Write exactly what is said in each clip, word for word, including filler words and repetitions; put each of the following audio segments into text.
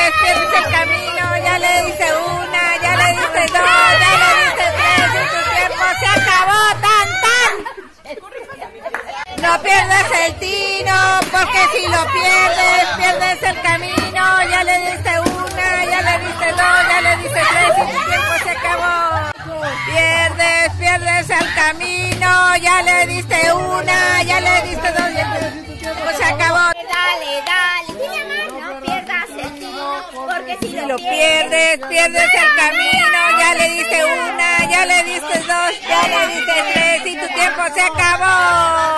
pierdes, pierdes el camino, ya le diste una, ya le diste dos, ya le diste tres y tu tiempo se acabó, tan tan. No pierdas el tino, porque si lo pierdes, pierdes el camino, ya le diste una, ya le diste dos, ya le diste tres y tu tiempo se acabó. Pierdes, pierdes el camino, ya le diste una, ya le diste dos, ya le diste tu tiempo se acabó. Dale, dale, tiene más, no pierdas el tino, porque si, Si lo lo pierdes, pierdes, pierdes el camino, ya le diste una, ya le diste dos, ya le diste tres y tu tiempo se acabó.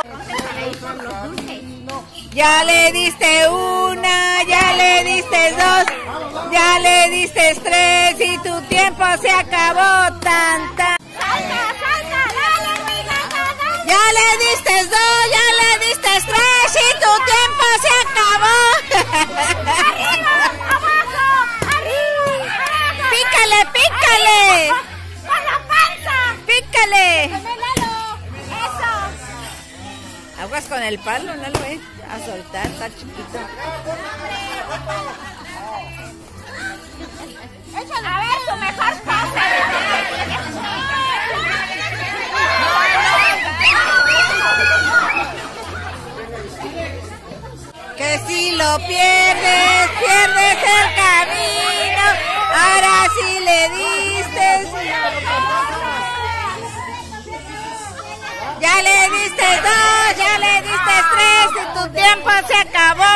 Ya le diste una, ya le diste dos, ya le diste tres y tu tiempo se acabó, tan tan. salta, salta, dale, amiga, dale. Ya le diste dos, ya le diste tres y tu tiempo se acabó. Arriba, abajo, arriba, abajo. Pícale, pícale, Con la panza. pícale. Eso. Aguas con el palo, no lo ves. A soltar, está chiquito. A ver, tu mejor pose. Que si lo pierdes, pierdes el camino. Ahora sí le diste. Ya le diste dos, ya le diste tres y tu tiempo se acabó.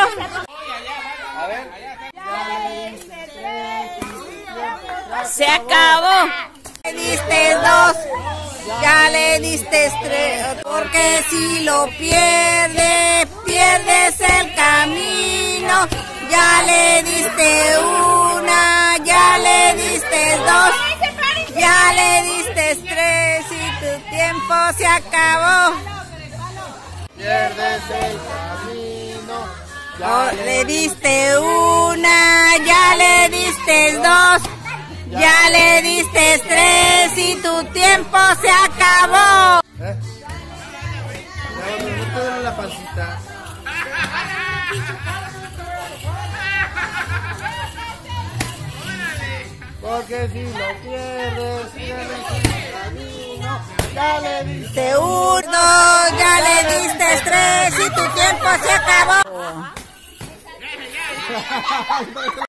Se acabó. Le diste dos, ya le diste tres. Porque si lo pierdes, pierdes el camino. Ya le diste una, ya le diste dos, ya le diste tres y tu tiempo se acabó. Pierdes el camino. Oh, le diste una, ya le diste dos, ya le diste tres y tu tiempo se acabó. ¿Eh? Ya, no te duele la pancita. Porque si lo pierdes, pierdes el camino. Ya le diste Diste uno, ya le diste tres y tu tiempo se acabó.